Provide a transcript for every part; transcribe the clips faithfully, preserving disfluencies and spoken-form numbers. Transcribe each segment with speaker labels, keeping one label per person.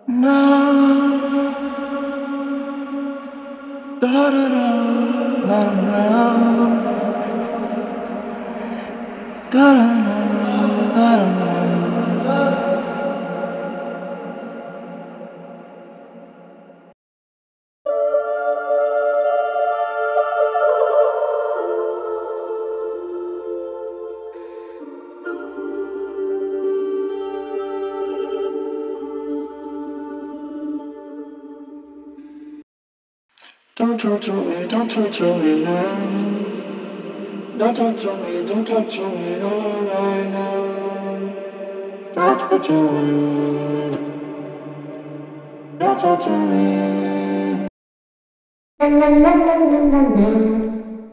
Speaker 1: Don't talk to me, don't talk to me now. Don't talk to me, don't talk to me no right now. Don't talk to me, don't talk to me. La la la la la la la.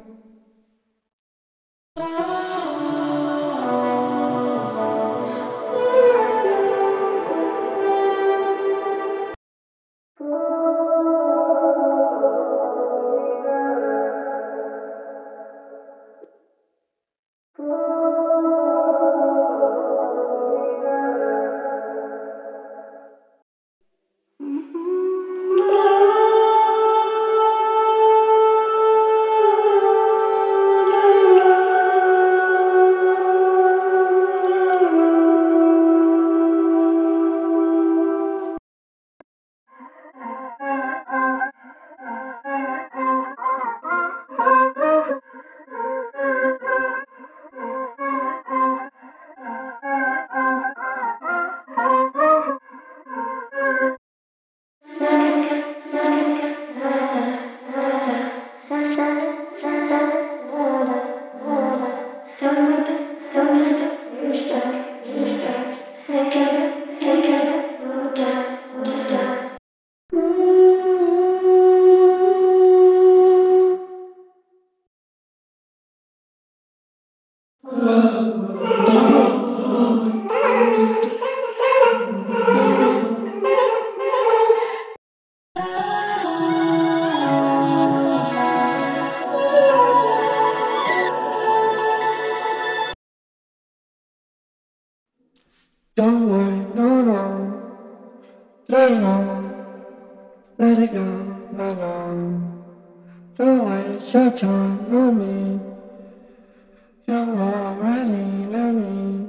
Speaker 1: Don't worry, no, no. Let it go, let it go, no, no. Don't waste your time on me. You're already learning.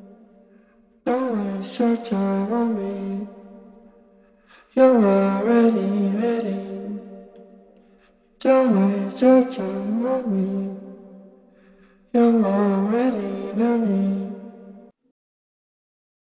Speaker 1: Don't waste your time on me. You're already ready. Don't waste your time on me. You're already learning.